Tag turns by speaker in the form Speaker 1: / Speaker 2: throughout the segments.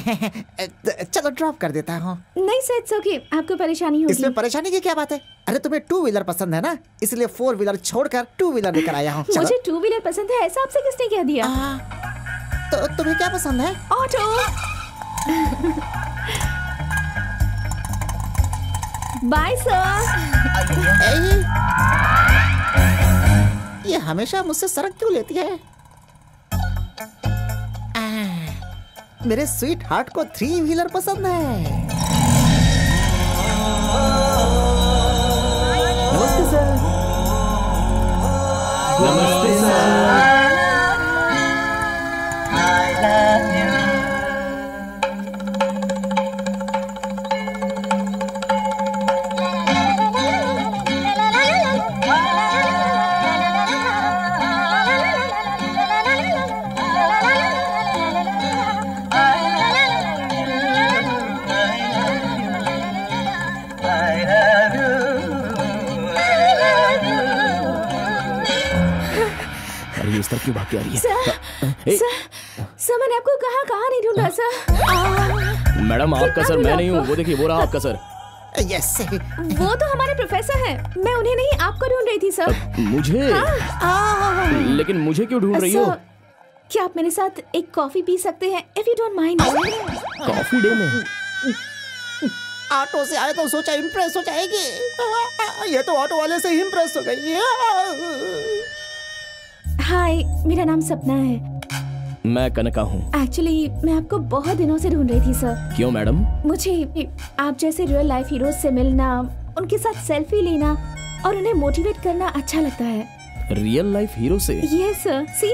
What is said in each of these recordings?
Speaker 1: चलो ड्रॉप कर देता हूँ।
Speaker 2: नहीं सर, इट्स ओके, आपको परेशानी होगी।
Speaker 1: इसमें परेशानी की क्या बात है? अरे तुम्हें 2 व्हीलर पसंद है ना, इसलिए 4 व्हीलर छोड़कर 2 व्हीलर लेकर आया हूँ।
Speaker 2: मुझे 2 व्हीलर पसंद है, ऐसा आपसे किसने कह दिया?
Speaker 1: तो तुम्हें क्या पसंद है?
Speaker 2: ऑटो। Bye sir.
Speaker 1: ये हमेशा मुझसे सड़क क्यों लेती है? मेरे स्वीट हार्ट को 3 व्हीलर पसंद है।
Speaker 3: नमस्ते सर।
Speaker 4: नमस्ते सर।
Speaker 3: इस तरफ क्यों भाग के आ रही है?
Speaker 2: सर मैंने आपको कहाँ नहीं ढूंढा सर।
Speaker 3: मैडम आपका सर मैं नहीं हूँ, वो देखिए वो रहा आपका सर।
Speaker 1: यस
Speaker 2: वो तो हमारे प्रोफेसर हैं, मैं उन्हें नहीं आपको ढूंढ रही थी सर।
Speaker 3: मुझे? लेकिन मुझे क्यों ढूंढ रही हो?
Speaker 2: क्या आप मेरे साथ एक कॉफी पी सकते हैं, if you don't mind?
Speaker 3: Coffee day में?
Speaker 1: ऑटो से आए तो सोचा इम्प्रेस हो जाएगी, ये तो ऑटो वाले से ही इम्प्रेस हो गई।
Speaker 2: हाय, मेरा नाम सपना है।
Speaker 3: मैं कनका हूँ।
Speaker 2: एक्चुअली मैं आपको बहुत दिनों से ढूंढ रही थी सर।
Speaker 3: क्यों मैडम?
Speaker 2: मुझे आप जैसे रियल लाइफ हीरोज से मिलना, उनके साथ सेल्फी लेना और उन्हें मोटिवेट करना अच्छा लगता है।
Speaker 3: रियल लाइफ हीरो से?
Speaker 2: Yes sir. सी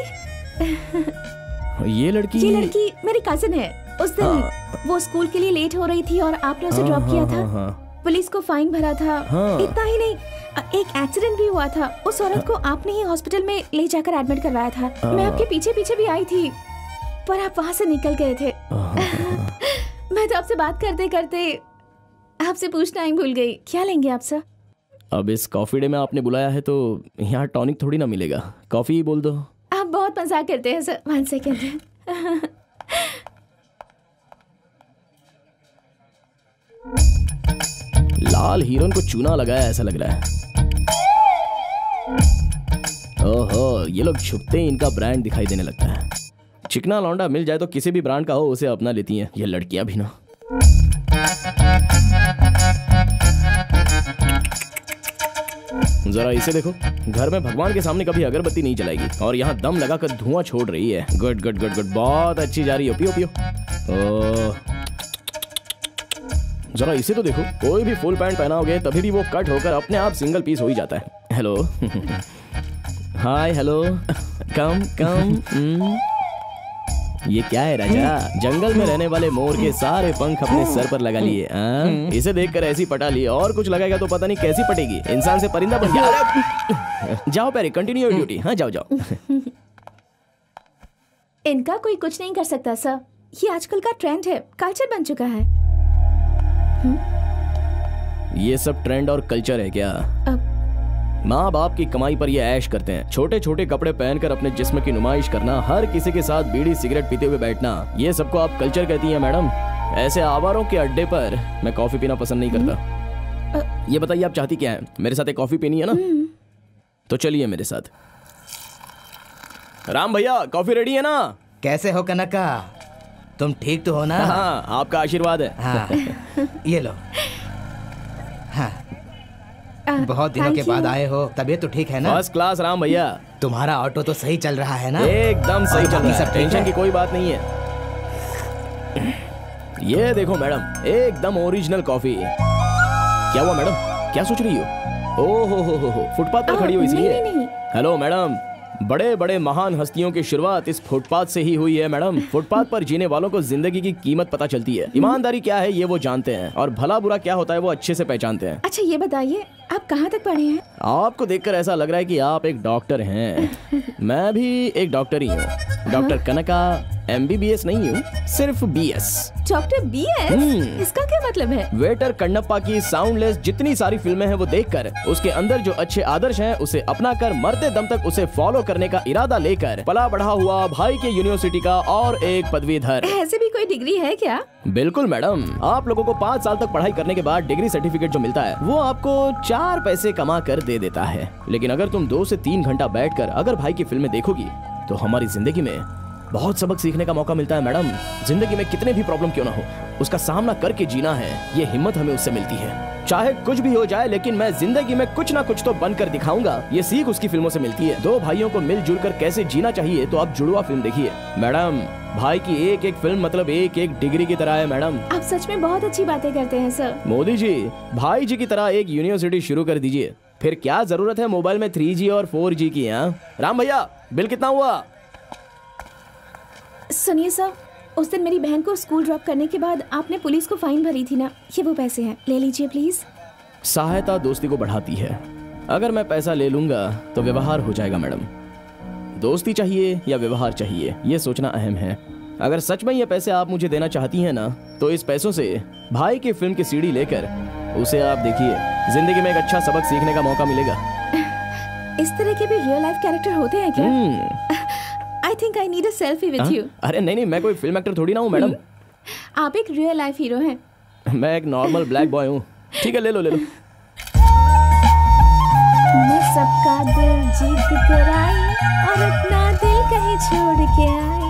Speaker 3: ये लड़की
Speaker 2: मेरी कजिन है। उस दिन वो स्कूल के लिए लेट हो रही थी और आपने उसे ड्रॉप किया था। पुलिस को फाइन भरा था। इतना ही नहीं, एक एक्सीडेंट भी हुआ था। उस औरत को आपने ही हॉस्पिटल में ले जाकर एडमिट करवाया था। मैं आपके पीछे पीछे भी आई थी, पर आप वहाँ से निकल गए थे। मैं तो आपसे बात करते करते आपसे पूछना ही भूल गई। क्या लेंगे आप सर?
Speaker 3: अब इस कॉफी डे में आपने बुलाया है तो यहाँ टॉनिक थोड़ी ना मिलेगा, कॉफी ही बोल दो।
Speaker 2: आप बहुत मजाक करते हैं सर। 1 सेकेंड।
Speaker 3: लाल हीरोइन को चूना लगाया ऐसा लग रहा है। ओहो, ये लोग छुपते ही इनका ब्रांड दिखाई देने लगता है। चिकना लौंडा मिल जाए तो किसी भी ब्रांड का हो उसे अपना लेती हैं ये लड़कियां भी ना। जरा इसे देखो, घर में भगवान के सामने कभी अगरबत्ती नहीं जलाएगी और यहाँ दम लगाकर धुआं छोड़ रही है। गुड गुड गुड गुड, बहुत अच्छी जा रही है। पियो पियो। जरा इसे तो देखो, कोई भी फुल पैंट पहनाओगे तभी भी वो कट होकर अपने आप सिंगल पीस हो ही जाता है। Hello hi hello, come come. ये क्या है राजा? जंगल में रहने वाले मोर के सारे पंख अपने सर पर लगा लिए। इसे देखकर ऐसी पटा ली, और कुछ लगाएगा तो पता नहीं कैसी पटेगी। इंसान से परिंदा बन गया। जाओ पैरी, कंटिन्यू योर ड्यूटी। हाँ जाओ जाओ।
Speaker 2: इनका कोई कुछ नहीं कर सकता सर, ये आजकल का ट्रेंड है, कल्चर बन चुका है।
Speaker 3: ये सब ट्रेंड और कल्चर है क्या? माँ बाप की कमाई पर ये ऐश करते हैं। छोटे छोटे कपड़े पहनकर अपने जिस्म की नुमाइश करना, हर किसी के साथ बीड़ी सिगरेट पीते हुए बैठना, ये सबको आप कल्चर कहती हैं मैडम? ऐसे आवारों के अड्डे पर मैं कॉफी पीना पसंद नहीं करता। ये बताइए आप चाहती क्या है? मेरे साथ एक कॉफी पीनी है ना? तो चलिए मेरे साथ। राम भैया, कॉफी रेडी है ना?
Speaker 5: कैसे हो कनका? तुम ठीक तो हो ना?
Speaker 3: हाँ, आपका आशीर्वाद है।
Speaker 5: हाँ, ये लो। हाँ, बहुत दिनों के बाद आए हो, तबीयत तो ठीक है ना?
Speaker 3: फर्स्ट क्लास राम भैया।
Speaker 5: तुम्हारा ऑटो तो सही चल रहा है ना?
Speaker 3: एकदम सही चल रहा है, टेंशन की कोई बात नहीं है। ये देखो मैडम, एकदम ओरिजिनल कॉफी। क्या हुआ मैडम, क्या सोच रही हो? ओहो, फुटपाथ पर खड़ी हो इसलिए? हेलो मैडम, बड़े बड़े महान हस्तियों की शुरुआत इस फुटपाथ से ही हुई है मैडम। फुटपाथ पर जीने वालों को जिंदगी की कीमत पता चलती है, ईमानदारी क्या है ये वो जानते हैं, और भला बुरा क्या होता है वो अच्छे से पहचानते हैं।
Speaker 2: अच्छा ये बताइए, आप कहाँ तक पढ़े हैं?
Speaker 3: आपको देखकर ऐसा लग रहा है कि आप एक डॉक्टर हैं। मैं भी एक डॉक्टर ही हूँ, डॉक्टर कनका MBBS नहीं हूँ, सिर्फ BS।
Speaker 2: Doctor BS? इसका क्या मतलब है?
Speaker 3: वेटर कन्नप्पा की साउंडलेस जितनी सारी फिल्में हैं वो देखकर, उसके अंदर जो अच्छे आदर्श हैं उसे अपनाकर, मरते दम तक उसे फॉलो करने का इरादा लेकर पला बढ़ा हुआ भाई के यूनिवर्सिटी का और एक पदवीधर।
Speaker 2: ऐसे भी कोई डिग्री है क्या?
Speaker 3: बिल्कुल मैडम, आप लोगों को 5 साल तक पढ़ाई करने के बाद डिग्री सर्टिफिकेट जो मिलता है वो आपको 4 पैसे कमा कर दे देता है। लेकिन अगर तुम 2 से 3 घंटा बैठकर अगर भाई की फिल्में देखोगी तो हमारी जिंदगी में बहुत सबक सीखने का मौका मिलता है मैडम। जिंदगी में कितने भी प्रॉब्लम क्यों ना हो, उसका सामना करके जीना है, ये हिम्मत हमें उससे मिलती है। चाहे कुछ भी हो जाए, लेकिन मैं जिंदगी में कुछ ना कुछ तो बनकर दिखाऊंगा, ये सीख उसकी फिल्मों से मिलती है। 2 भाइयों को मिलजुल कर कैसे जीना चाहिए तो आप जुड़वा फिल्म देखिए मैडम। भाई की एक एक फिल्म मतलब एक एक डिग्री की तरह है मैडम।
Speaker 2: आप सच में बहुत अच्छी बातें करते हैं सर।
Speaker 3: मोदी जी, भाई जी की तरह एक यूनिवर्सिटी शुरू कर दीजिए, फिर क्या जरूरत है मोबाइल में 3G और 4G की। राम भैया, बिल कितना हुआ?
Speaker 2: सुनिए सर, उस दिन मेरी बहन को स्कूल ड्रॉप करने के बाद आपने पुलिस को फाइन भरी थी ना, ये वो पैसे हैं, ले लीजिए प्लीज।
Speaker 3: सहायता दोस्ती को बढ़ाती है। अगर मैं पैसा ले लूंगा तो व्यवहार हो जाएगा मैडम। दोस्ती चाहिए या व्यवहार चाहिए, ये सोचना अहम है। अगर सच में ये पैसे आप मुझे देना चाहती हैं ना, तो इस पैसों से भाई की फिल्म की CD लेकर उसे आप देखिए, जिंदगी में एक अच्छा सबक सीखने का मौका मिलेगा।
Speaker 2: इस तरह के भी रियल लाइफ कैरेक्टर होते हैं क्या? I think I need a selfie with you.
Speaker 3: अरे नहीं, मैं कोई फिल्म एक्टर थोड़ी ना हूँ मैडम।
Speaker 2: आप एक रियल लाइफ हीरो हैं।
Speaker 3: मैं एक नॉर्मल ब्लैक बॉय हूँ। ठीक है, ले लो।
Speaker 2: मैं सबका दिल जीत कर आई और अपना दिल कहीं छोड़ के आई।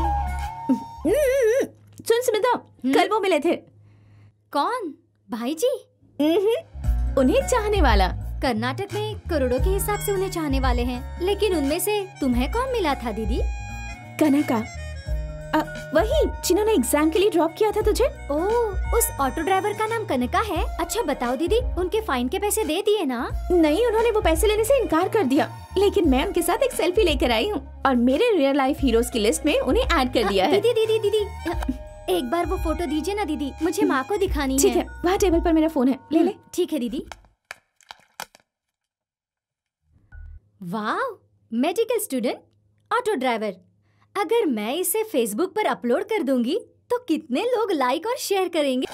Speaker 2: सुन स्मिता, कल वो मिले थे।
Speaker 6: कौन? भाई जी?
Speaker 2: उन्हें चाहने वाला।
Speaker 6: कर्नाटक में करोड़ों के हिसाब से उन्हें चाहने वाले हैं, लेकिन उनमें से तुम्हें कौन मिला था दीदी?
Speaker 2: कनका, वही जिन्होंने एग्जाम के लिए ड्रॉप किया था तुझे।
Speaker 6: ओह, उस ऑटो ड्राइवर का नाम कनका है? अच्छा बताओ दीदी, उनके फाइन के पैसे दे दिए ना?
Speaker 2: नहीं, उन्होंने वो पैसे लेने से इनकार कर दिया, लेकिन मैं उनके साथ एक सेल्फी लेकर आई हूँ और मेरे रियल लाइफ हीरोज की लिस्ट में उन्हें ऐड कर दिया है।
Speaker 6: दीदी, एक बार वो फोटो दीजिए ना दीदी, मुझे माँ को दिखानी है।
Speaker 2: ठीक है, वहाँ टेबल पर मेरा फोन है, ले ले।
Speaker 6: ठीक है दीदी। वाह, मेडिकल स्टूडेंट, ऑटो ड्राइवर। अगर मैं इसे फेसबुक पर अपलोड कर दूंगी तो कितने लोग लाइक और शेयर करेंगे।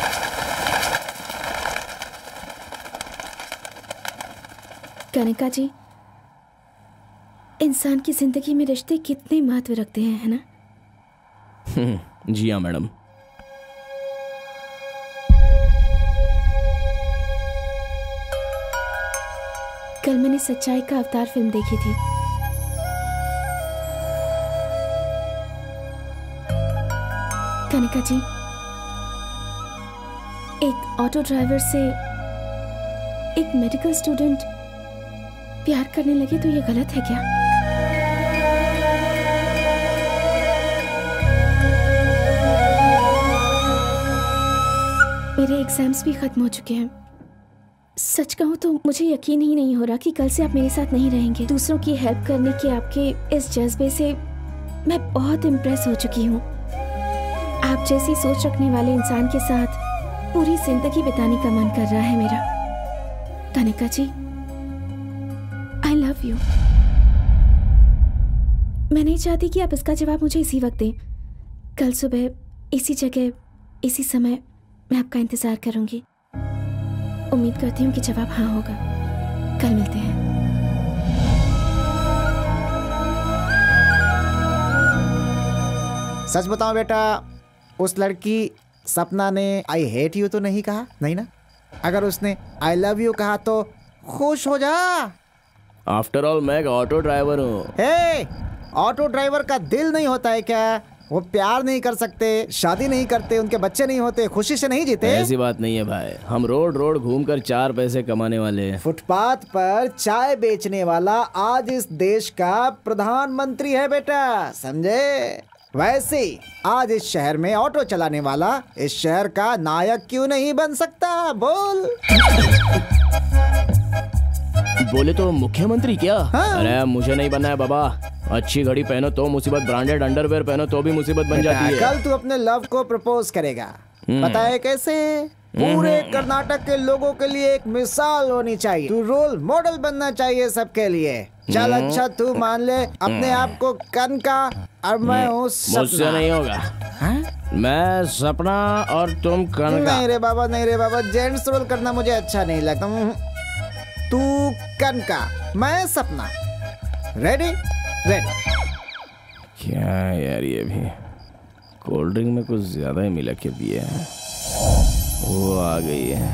Speaker 2: कनिका जी, इंसान की जिंदगी में रिश्ते कितने महत्व रखते हैं, है ना?
Speaker 3: जी हाँ मैडम।
Speaker 2: कल मैंने सच्चाई का अवतार फिल्म देखी थी। कनिका जी, एक ऑटो ड्राइवर से एक मेडिकल स्टूडेंट प्यार करने लगे तो ये गलत है क्या? मेरे एग्जाम्स भी खत्म हो चुके हैं। सच कहूँ तो मुझे यकीन ही नहीं हो रहा कि कल से आप मेरे साथ नहीं रहेंगे। दूसरों की हेल्प करने के आपके इस जज्बे से मैं बहुत इम्प्रेस हो चुकी हूँ। आप जैसी सोच रखने वाले इंसान के साथ पूरी जिंदगी बिताने का मन कर रहा है मेरा। Kanika ji, I love you. मैं नहीं चाहती कि आप इसका जवाब मुझे इसी वक्त दें। कल सुबह इसी जगह इसी समय मैं आपका इंतजार करूंगी। उम्मीद करती हूँ कि जवाब हाँ होगा। कल मिलते हैं।
Speaker 1: सच बताओ बेटा, उस लड़की सपना ने आई हेट यू तो नहीं कहा? नहीं ना? अगर उसने आई लव यू कहा तो खुश हो जा।
Speaker 3: आफ्टर ऑल मैं एक ऑटो ड्राइवर हूँ।
Speaker 1: हे, ऑटो ड्राइवर का दिल नहीं होता है क्या? वो प्यार नहीं कर सकते, शादी नहीं करते, उनके बच्चे नहीं होते, खुशी से नहीं जीते?
Speaker 3: ऐसी बात नहीं है भाई, हम रोड रोड घूमकर 4 पैसे कमाने वाले हैं।
Speaker 1: फुटपाथ पर चाय बेचने वाला आज इस देश का प्रधानमंत्री है बेटा, समझे? वैसे आज इस शहर में ऑटो चलाने वाला इस शहर का नायक क्यों नहीं बन सकता? बोल।
Speaker 3: बोले तो मुख्यमंत्री क्या?
Speaker 1: हाँ? अरे
Speaker 3: मुझे नहीं बनना है बाबा। अच्छी घड़ी पहनो तो मुसीबत, ब्रांडेड अंडरवेयर पहनो तो भी मुसीबत बन जाती है।
Speaker 1: कल तू अपने लव को प्रपोज करेगा, पता है कैसे? पूरे कर्नाटक के लोगों के लिए एक मिसाल होनी चाहिए। तू रोल मॉडल बनना चाहिए सबके लिए। चल अच्छा, तू मान ले अपने आप को कनका और मैं हूँ सपना।
Speaker 3: मुझसे नहीं होगा। मैं सपना और तुम कनका।
Speaker 1: नहीं रे बाबा, नहीं रे बाबा, जेंट्स रोल करना मुझे अच्छा नहीं लगता। तू कनका, मैं सपना। रेडी? रेडी।
Speaker 3: क्या यार, ये भी कोल्ड ड्रिंक में कुछ ज्यादा ही मिला के दिया है। वो आ गई है।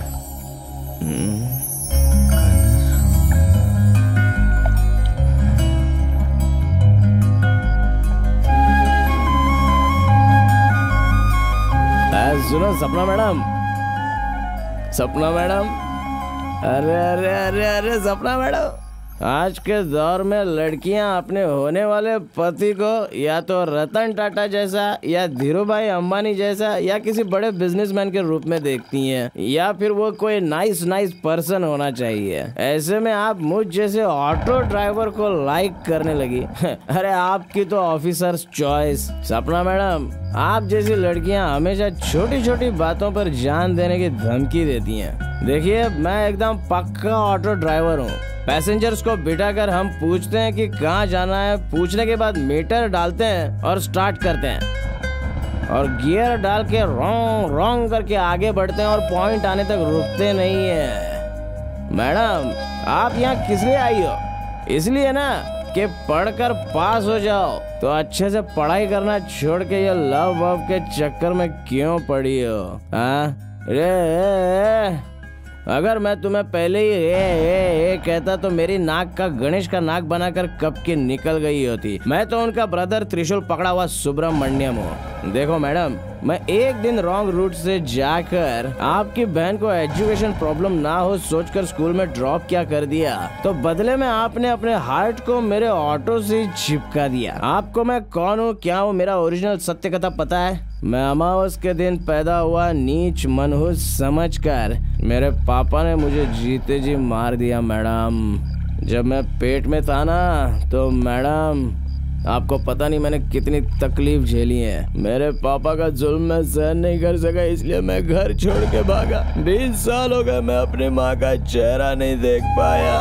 Speaker 3: सुनो सपना मैडम, सपना मैडम, अरे अरे अरे अरे सपना मैडम, आज के दौर में लड़कियां अपने होने वाले पति को या तो रतन टाटा जैसा या धीरूभाई अंबानी जैसा या किसी बड़े बिजनेसमैन के रूप में देखती हैं, या फिर वो कोई नाइस पर्सन होना चाहिए। ऐसे में आप मुझ जैसे ऑटो ड्राइवर को लाइक करने लगी। अरे आपकी तो ऑफिसर्स चॉइस। सपना मैडम, आप जैसी लड़कियां हमेशा छोटी छोटी बातों पर जान देने की धमकी देती हैं। देखिए, मैं एकदम पक्का ऑटो ड्राइवर हूँ। पैसेंजर्स को बिठाकर हम पूछते हैं कि कहाँ जाना है। पूछने के बाद मीटर डालते हैं और स्टार्ट करते हैं और गियर डाल के रोंग करके आगे बढ़ते हैं और पॉइंट आने तक रुकते नहीं है। मैडम, आप यहाँ किस लिए आई हो? इसलिए ना कि पढ़कर पास हो जाओ। तो अच्छे से पढ़ाई करना छोड़ के ये लव वव के चक्कर में क्यों पड़ी हो? अगर मैं तुम्हें पहले ही ए कहता तो मेरी नाक का गणेश का नाक बनाकर कब की निकल गई होती। मैं तो उनका ब्रदर त्रिशूल पकड़ा हुआ सुब्रमण्यम हूँ। देखो मैडम, मैं एक दिन रॉन्ग रूट से जाकर आपकी बहन को एजुकेशन प्रॉब्लम ना हो सोचकर स्कूल में ड्रॉप क्या कर दिया, तो बदले में आपने अपने हार्ट को मेरे ऑटो से चिपका दिया। आपको मैं कौन हूँ, क्या हूँ, मेरा ओरिजिनल सत्य कथा पता है? मैं अमावस के दिन पैदा हुआ नीच मनहूस समझकर मेरे पापा ने मुझे जीते जी मार दिया मैडम। जब मैं पेट में था ना, तो मैडम आपको पता नहीं मैंने कितनी तकलीफ झेली है। मेरे पापा का जुल्म मैं सहन नहीं कर सका, इसलिए मैं घर छोड़ के भागा। 20 साल हो गए मैं अपनी माँ का चेहरा नहीं देख पाया।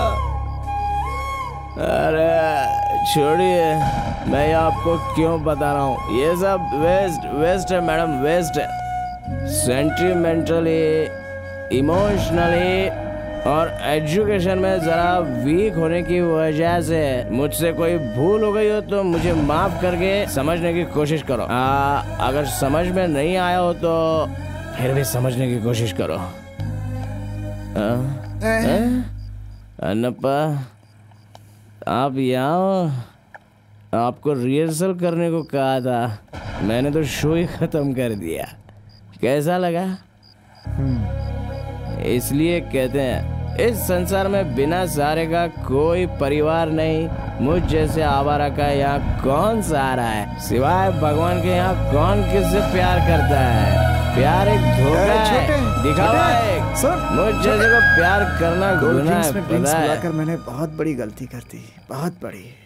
Speaker 3: अरे छोड़िए, मैं आपको क्यों बता रहा हूँ, ये सब वेस्ट है मैडम, वेस्ट है। सेंटिमेंटली, इमोशनली और एजुकेशन में जरा वीक होने की वजह से मुझसे कोई भूल हो गई हो तो मुझे माफ करके समझने की कोशिश करो। अगर समझ में नहीं आया हो तो फिर भी समझने की कोशिश करो। अन्नप्पा, आप यहाँ हो? आपको रिहर्सल करने को कहा था, मैंने तो शो ही खत्म कर दिया। कैसा लगा? इसलिए कहते हैं इस संसार में बिना सहारे का कोई परिवार नहीं। मुझ जैसे आवारा का यहाँ कौन सहारा है? सिवाय भगवान के यहाँ कौन किससे प्यार करता है? प्यार एक धोखा है, दिखावा है। मुझ जैसे को प्यार करना गुनाह है, पता है?
Speaker 1: मैंने बहुत बड़ी गलती कर दी, बहुत बड़ी।